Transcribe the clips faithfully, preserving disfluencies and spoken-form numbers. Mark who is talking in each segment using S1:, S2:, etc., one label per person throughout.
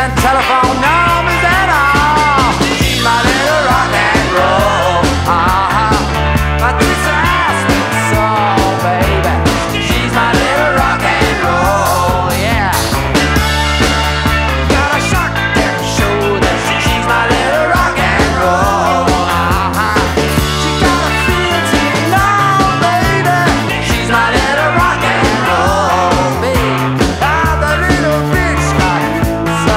S1: and telephone numbers at all. She's my little rock and roll. Uh-huh. But this ass looks so, baby. She's my little rock and roll, yeah. Got a shock their shoulder. She's my little rock and roll. Uh-huh. She got a feel to know, baby. She's my little rock and roll, babe. Ah, the little bitch got so.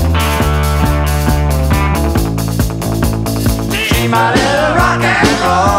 S1: She's my little rock and roll.